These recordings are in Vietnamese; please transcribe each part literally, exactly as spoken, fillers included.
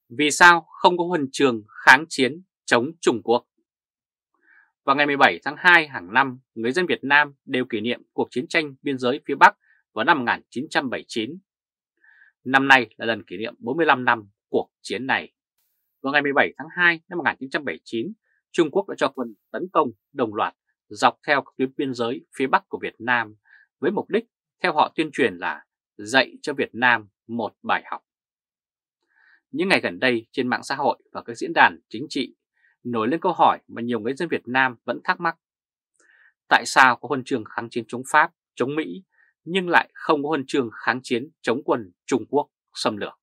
Vì sao không có huân chương kháng chiến chống Trung Quốc? Vào ngày mười bảy tháng hai hàng năm, người dân Việt Nam đều kỷ niệm cuộc chiến tranh biên giới phía Bắc vào năm một nghìn chín trăm bảy mươi chín. Năm nay là lần kỷ niệm bốn mươi lăm năm cuộc chiến này. Vào ngày mười bảy tháng hai năm một nghìn chín trăm bảy mươi chín, Trung Quốc đã cho quân tấn công đồng loạt dọc theo các tuyến biên giới phía Bắc của Việt Nam với mục đích theo họ tuyên truyền là dạy cho Việt Nam một bài học. Những ngày gần đây trên mạng xã hội và các diễn đàn chính trị nổi lên câu hỏi mà nhiều người dân Việt Nam vẫn thắc mắc. Tại sao có huân chương kháng chiến chống Pháp, chống Mỹ nhưng lại không có huân chương kháng chiến chống quân Trung Quốc xâm lược?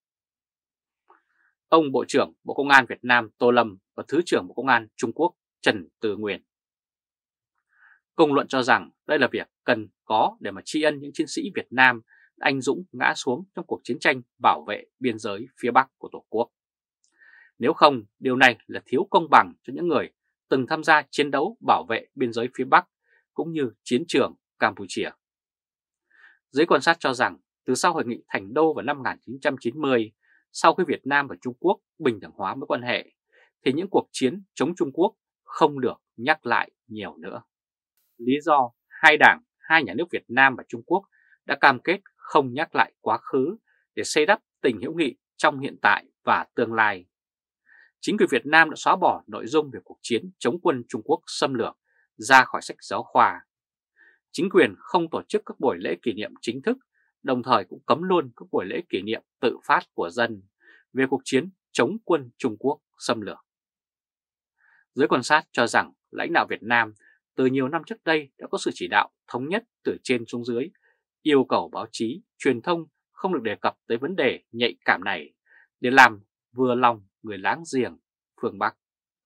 Ông Bộ trưởng Bộ Công an Việt Nam Tô Lâm và Thứ trưởng Bộ Công an Trung Quốc Trần Tư Nguyên cùng luận cho rằng đây là việc cần có để mà tri ân những chiến sĩ Việt Nam đã anh dũng ngã xuống trong cuộc chiến tranh bảo vệ biên giới phía Bắc của Tổ quốc. Nếu không, điều này là thiếu công bằng cho những người từng tham gia chiến đấu bảo vệ biên giới phía Bắc cũng như chiến trường Campuchia. Giới quan sát cho rằng từ sau hội nghị Thành Đô vào năm một nghìn chín trăm chín mươi, sau khi Việt Nam và Trung Quốc bình đẳng hóa mối quan hệ, thì những cuộc chiến chống Trung Quốc không được nhắc lại nhiều nữa. Lý do hai đảng, hai nhà nước Việt Nam và Trung Quốc đã cam kết không nhắc lại quá khứ để xây đắp tình hữu nghị trong hiện tại và tương lai. Chính quyền Việt Nam đã xóa bỏ nội dung về cuộc chiến chống quân Trung Quốc xâm lược ra khỏi sách giáo khoa. Chính quyền không tổ chức các buổi lễ kỷ niệm chính thức, đồng thời cũng cấm luôn các buổi lễ kỷ niệm tự phát của dân về cuộc chiến chống quân Trung Quốc xâm lược. Giới quan sát cho rằng lãnh đạo Việt Nam từ nhiều năm trước đây đã có sự chỉ đạo thống nhất từ trên xuống dưới, yêu cầu báo chí, truyền thông không được đề cập tới vấn đề nhạy cảm này để làm vừa lòng người láng giềng phương Bắc.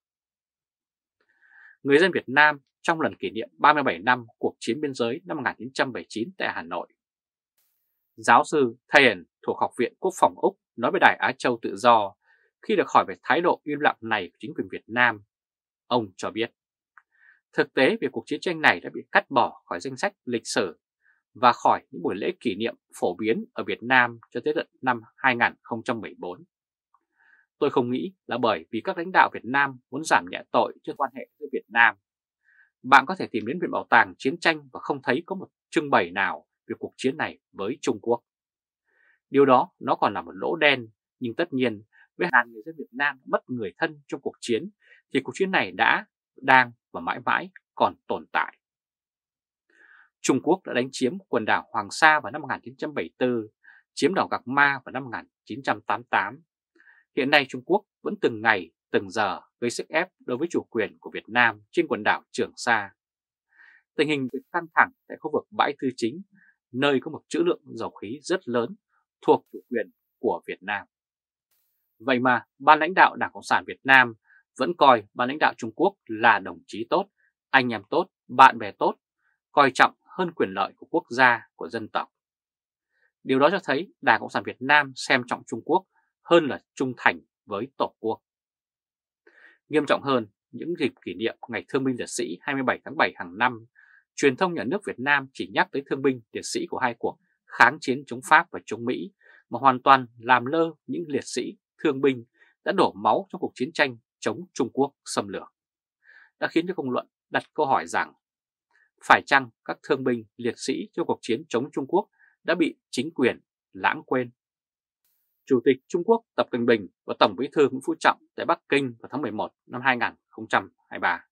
Người dân Việt Nam trong lần kỷ niệm ba mươi bảy năm cuộc chiến biên giới năm một nghìn chín trăm bảy mươi chín tại Hà Nội. Giáo sư Thayen thuộc Học viện Quốc phòng Úc nói với Đài Á Châu Tự Do khi được hỏi về thái độ im lặng này của chính quyền Việt Nam. Ông cho biết, thực tế về cuộc chiến tranh này đã bị cắt bỏ khỏi danh sách lịch sử và khỏi những buổi lễ kỷ niệm phổ biến ở Việt Nam cho tới tận năm hai nghìn không trăm mười bốn. Tôi không nghĩ là bởi vì các lãnh đạo Việt Nam muốn giảm nhẹ tội cho quan hệ với Việt Nam. Bạn có thể tìm đến Viện Bảo tàng Chiến tranh và không thấy có một trưng bày nào về cuộc chiến này với Trung Quốc. Điều đó nó còn là một lỗ đen, nhưng tất nhiên với hàng người dân Việt Nam mất người thân trong cuộc chiến thì cuộc chiến này đã, đang và mãi mãi còn tồn tại. Trung Quốc đã đánh chiếm quần đảo Hoàng Sa vào năm một nghìn chín trăm bảy mươi tư, chiếm đảo Gạc Ma vào năm một nghìn chín trăm tám mươi tám. Hiện nay Trung Quốc vẫn từng ngày, từng giờ gây sức ép đối với chủ quyền của Việt Nam trên quần đảo Trường Sa. Tình hình căng thẳng tại khu vực bãi Tư Chính, nơi có một trữ lượng dầu khí rất lớn thuộc chủ quyền của Việt Nam. Vậy mà ban lãnh đạo Đảng Cộng sản Việt Nam vẫn coi ban lãnh đạo Trung Quốc là đồng chí tốt, anh em tốt, bạn bè tốt, coi trọng hơn quyền lợi của quốc gia, của dân tộc. Điều đó cho thấy Đảng Cộng sản Việt Nam xem trọng Trung Quốc hơn là trung thành với Tổ quốc. Nghiêm trọng hơn, những dịp kỷ niệm Ngày Thương binh Liệt sĩ hai mươi bảy tháng bảy hàng năm, truyền thông nhà nước Việt Nam chỉ nhắc tới thương binh liệt sĩ của hai cuộc kháng chiến chống Pháp và chống Mỹ mà hoàn toàn làm lơ những liệt sĩ, thương binh đã đổ máu trong cuộc chiến tranh chống Trung Quốc xâm lược, đã khiến cho công luận đặt câu hỏi rằng phải chăng các thương binh liệt sĩ trong cuộc chiến chống Trung Quốc đã bị chính quyền lãng quên? Chủ tịch Trung Quốc Tập Cận Bình và Tổng Bí thư Nguyễn Phú Trọng tại Bắc Kinh vào tháng mười một năm hai nghìn không trăm hai mươi ba.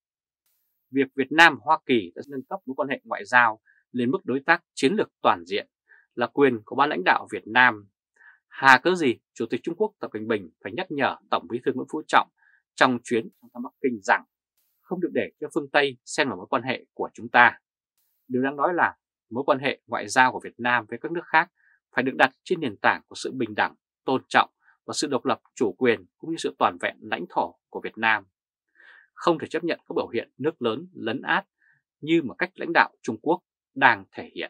Việc Việt Nam và Hoa Kỳ đã nâng cấp mối quan hệ ngoại giao lên mức đối tác chiến lược toàn diện là quyền của ban lãnh đạo Việt Nam. Hà cớ gì Chủ tịch Trung Quốc Tập Cận Bình phải nhắc nhở Tổng Bí thư Nguyễn Phú Trọng trong chuyến sang Bắc Kinh rằng không được để cho phương Tây xen vào mối quan hệ của chúng ta. Điều đáng nói là mối quan hệ ngoại giao của Việt Nam với các nước khác phải được đặt trên nền tảng của sự bình đẳng, tôn trọng và sự độc lập chủ quyền cũng như sự toàn vẹn lãnh thổ của Việt Nam. Không thể chấp nhận các biểu hiện nước lớn lấn át như mà cách lãnh đạo Trung Quốc đang thể hiện.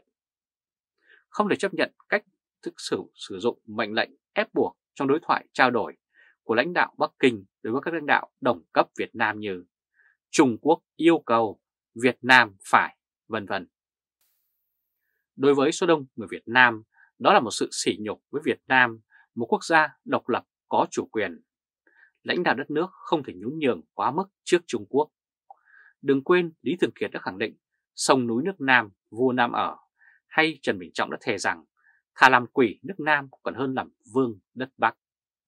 Không thể chấp nhận cách thức sử, sử dụng mệnh lệnh ép buộc trong đối thoại trao đổi của lãnh đạo Bắc Kinh đối với các lãnh đạo đồng cấp Việt Nam như Trung Quốc yêu cầu, Việt Nam phải, vân vân. Đối với số đông người Việt Nam, đó là một sự sỉ nhục với Việt Nam, một quốc gia độc lập có chủ quyền. Lãnh đạo đất nước không thể nhún nhường quá mức trước Trung Quốc. Đừng quên Lý Thường Kiệt đã khẳng định sông núi nước Nam, vua Nam ở, hay Trần Bình Trọng đã thề rằng thà làm quỷ nước Nam còn hơn làm vương đất Bắc.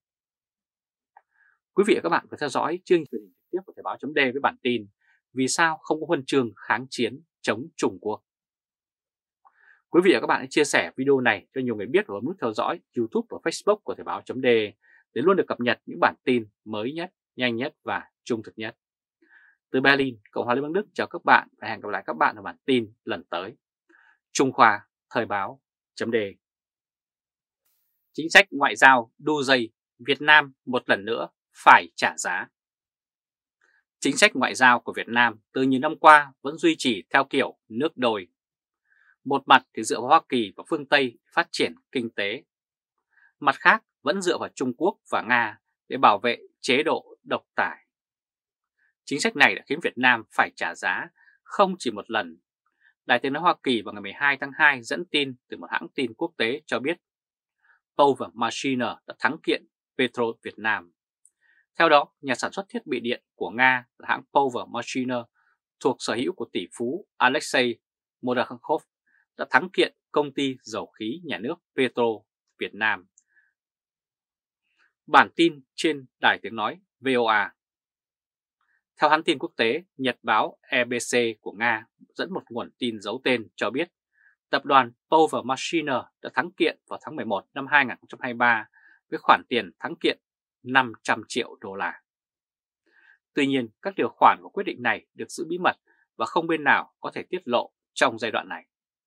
Quý vị và các bạn vừa theo dõi chương trình trực tiếp của Thời báo chấm D với bản tin Vì sao không có huân chương kháng chiến chống Trung Quốc. Quý vị và các bạn hãy chia sẻ video này cho nhiều người biết và bấm nút theo dõi YouTube và Facebook của Thời báo chấm D để luôn được cập nhật những bản tin mới nhất, nhanh nhất và trung thực nhất. Từ Berlin, Cộng hòa Liên bang Đức chào các bạn và hẹn gặp lại các bạn ở bản tin lần tới. Trung Khoa, Thời báo chấm D. Chính sách ngoại giao đu dây, Việt Nam một lần nữa phải trả giá. Chính sách ngoại giao của Việt Nam từ nhiều năm qua vẫn duy trì theo kiểu nước đôi. Một mặt thì dựa vào Hoa Kỳ và phương Tây phát triển kinh tế. Mặt khác vẫn dựa vào Trung Quốc và Nga để bảo vệ chế độ độc tài. Chính sách này đã khiến Việt Nam phải trả giá không chỉ một lần. Đài tiếng nói Hoa Kỳ vào ngày mười hai tháng hai dẫn tin từ một hãng tin quốc tế cho biết Power Machine đã thắng kiện Petro Việt Nam. Theo đó, nhà sản xuất thiết bị điện của Nga là hãng Power Machine thuộc sở hữu của tỷ phú Alexei Modakhov đã thắng kiện công ty dầu khí nhà nước Petro Việt Nam. Bản tin trên đài tiếng nói vê o a. Theo hãng tin quốc tế, nhật báo e bê xê của Nga dẫn một nguồn tin giấu tên cho biết tập đoàn Power Machine đã thắng kiện vào tháng mười một năm hai nghìn không trăm hai mươi ba với khoản tiền thắng kiện năm trăm triệu đô la. Tuy nhiên, các điều khoản của quyết định này được giữ bí mật và không bên nào có thể tiết lộ trong giai đoạn này.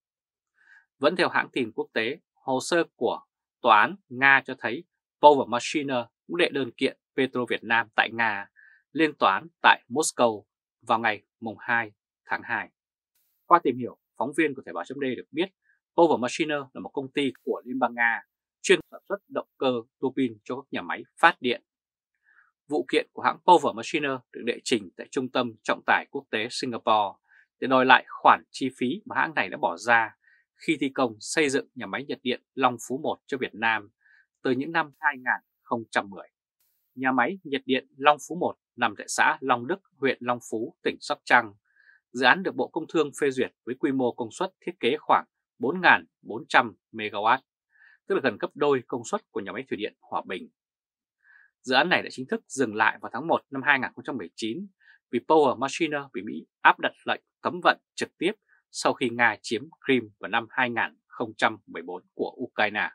Vẫn theo hãng tin quốc tế, hồ sơ của tòa án Nga cho thấy Power Machine cũng đệ đơn kiện Petro Việt Nam tại Nga lên tòa án tại Moscow vào ngày hai tháng hai. Qua tìm hiểu, phóng viên của Thời báo chấm D được biết Power Machine là một công ty của Liên bang Nga chuyên sản xuất động cơ tua bin cho các nhà máy phát điện. Vụ kiện của hãng Power Machine được đệ trình tại Trung tâm Trọng tải Quốc tế Singapore để đòi lại khoản chi phí mà hãng này đã bỏ ra khi thi công xây dựng nhà máy nhiệt điện Long Phú một cho Việt Nam từ những năm hai nghìn không trăm mười. Nhà máy nhiệt điện Long Phú một nằm tại xã Long Đức, huyện Long Phú, tỉnh Sóc Trăng. Dự án được Bộ Công Thương phê duyệt với quy mô công suất thiết kế khoảng bốn nghìn bốn trăm mê ga oát, tức là gần gấp đôi công suất của nhà máy thủy điện Hòa Bình. Dự án này đã chính thức dừng lại vào tháng một năm hai nghìn không trăm mười chín vì Power Machine bị Mỹ áp đặt lệnh cấm vận trực tiếp sau khi Nga chiếm Crimea vào năm hai nghìn không trăm mười bốn của Ukraine.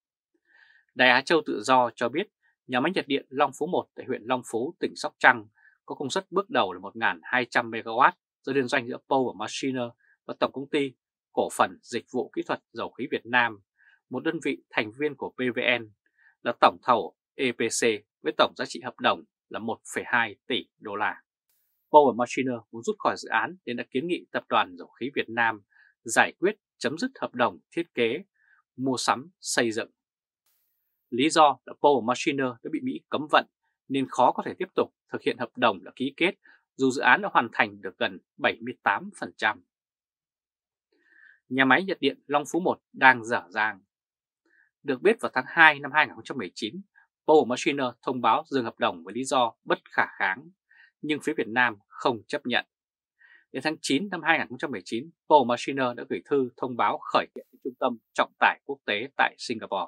Đài Á Châu Tự Do cho biết nhà máy nhiệt điện Long Phú một tại huyện Long Phú, tỉnh Sóc Trăng có công suất bước đầu là một nghìn hai trăm mê ga oát do liên doanh giữa Power Machine và Tổng công ty Cổ phần Dịch vụ Kỹ thuật Dầu khí Việt Nam, một đơn vị thành viên của pê vê en, là tổng thầu e pê xê với tổng giá trị hợp đồng là một phẩy hai tỷ đô la. Power Machine muốn rút khỏi dự án nên đã kiến nghị Tập đoàn Dầu khí Việt Nam giải quyết chấm dứt hợp đồng thiết kế, mua sắm, xây dựng. Lý do là Power Machine đã bị Mỹ cấm vận nên khó có thể tiếp tục thực hiện hợp đồng đã ký kết dù dự án đã hoàn thành được gần bảy mươi tám phần trăm. Nhà máy nhiệt điện Long Phú một đang dở dang. Được biết vào tháng hai năm hai nghìn không trăm mười chín, Power Machine thông báo dừng hợp đồng với lý do bất khả kháng, nhưng phía Việt Nam không chấp nhận. Đến tháng chín năm hai nghìn không trăm mười chín, Power Machine đã gửi thư thông báo khởi kiện đến Trung tâm Trọng tải Quốc tế tại Singapore.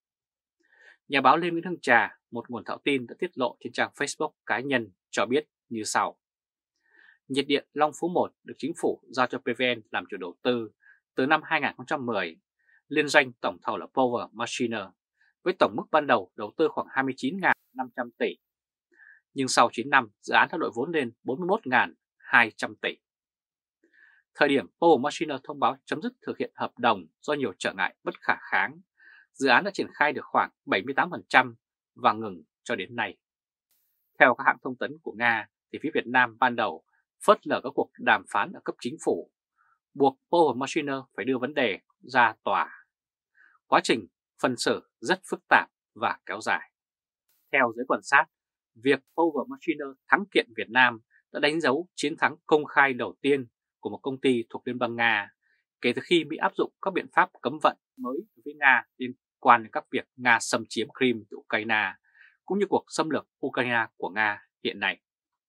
Nhà báo Lê Nguyễn Hưng Trà, một nguồn thạo tin đã tiết lộ trên trang Facebook cá nhân cho biết như sau. Nhiệt điện Long Phú một được chính phủ giao cho pê vê en làm chủ đầu tư từ năm hai nghìn không trăm mười, liên doanh tổng thầu là Power Machine, với tổng mức ban đầu đầu tư khoảng hai mươi chín nghìn năm trăm tỷ. Nhưng sau chín năm, dự án đã đội vốn lên bốn mươi mốt nghìn hai trăm tỷ. Thời điểm Power Machine thông báo chấm dứt thực hiện hợp đồng do nhiều trở ngại bất khả kháng, dự án đã triển khai được khoảng bảy mươi tám phần trăm và ngừng cho đến nay. Theo các hãng thông tấn của Nga, thì phía Việt Nam ban đầu phớt lờ các cuộc đàm phán ở cấp chính phủ, buộc Power Machine phải đưa vấn đề ra tòa. Quá trình phân xử rất phức tạp và kéo dài. Theo giới quan sát, việc Power Machine thắng kiện Việt Nam đã đánh dấu chiến thắng công khai đầu tiên của một công ty thuộc Liên bang Nga kể từ khi Mỹ áp dụng các biện pháp cấm vận mới với Nga liên quan đến các việc Nga xâm chiếm Crimea từ Ukraine cũng như cuộc xâm lược Ukraine của Nga hiện nay.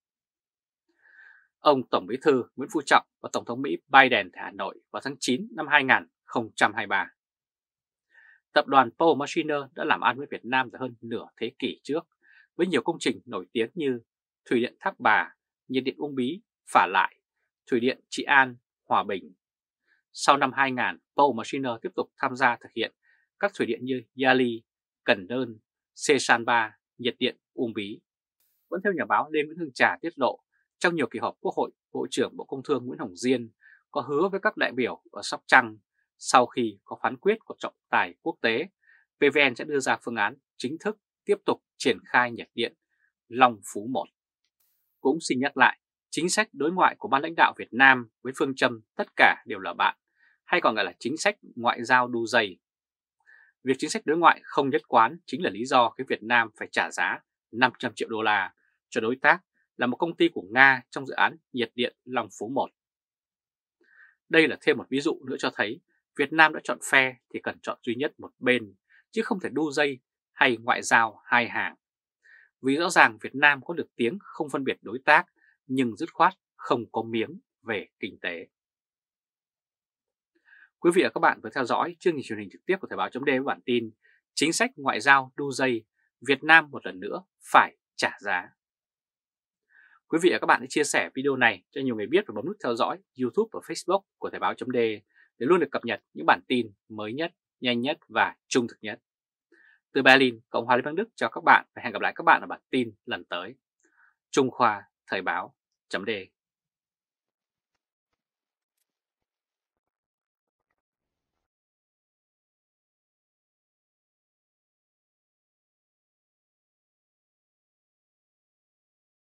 Ông Tổng Bí thư Nguyễn Phú Trọng và Tổng thống Mỹ Biden tại Hà Nội vào tháng chín năm hai nghìn không trăm hai mươi ba. Tập đoàn Paul Machiner đã làm ăn với Việt Nam từ hơn nửa thế kỷ trước, với nhiều công trình nổi tiếng như Thủy điện Thác Bà, Nhiệt điện Uông Bí, Phả Lại, Thủy điện Trị An, Hòa Bình. Sau năm hai nghìn, Paul Machiner tiếp tục tham gia thực hiện các thủy điện như Yali, Cần Đơn, Sê San Ba, Nhiệt điện Uông Bí. Vẫn theo nhà báo Lê Nguyễn Hương Trà tiết lộ, trong nhiều kỳ họp Quốc hội, Bộ trưởng Bộ Công Thương Nguyễn Hồng Diên có hứa với các đại biểu ở Sóc Trăng sau khi có phán quyết của trọng tài quốc tế, pê vê en sẽ đưa ra phương án chính thức tiếp tục triển khai nhiệt điện Long Phú một. Cũng xin nhắc lại, chính sách đối ngoại của ban lãnh đạo Việt Nam với phương châm tất cả đều là bạn, hay còn gọi là chính sách ngoại giao đu dây. Việc chính sách đối ngoại không nhất quán chính là lý do khiến Việt Nam phải trả giá năm trăm triệu đô la cho đối tác là một công ty của Nga trong dự án nhiệt điện Long Phú một. Đây là thêm một ví dụ nữa cho thấy Việt Nam đã chọn phe thì cần chọn duy nhất một bên, chứ không thể đu dây hay ngoại giao hai hàng. Vì rõ ràng Việt Nam có được tiếng không phân biệt đối tác, nhưng dứt khoát không có miếng về kinh tế. Quý vị và các bạn vừa theo dõi chương trình truyền hình trực tiếp của Thời báo chấm D với bản tin Chính sách ngoại giao đu dây, Việt Nam một lần nữa phải trả giá. Quý vị và các bạn hãy chia sẻ video này cho nhiều người biết và bấm nút theo dõi YouTube và Facebook của Thời báo chấm D để luôn được cập nhật những bản tin mới nhất, nhanh nhất và trung thực nhất. Từ Berlin, Cộng hòa Liên bang Đức chào các bạn và hẹn gặp lại các bạn ở bản tin lần tới. Trung Khoa Thời báo chấm D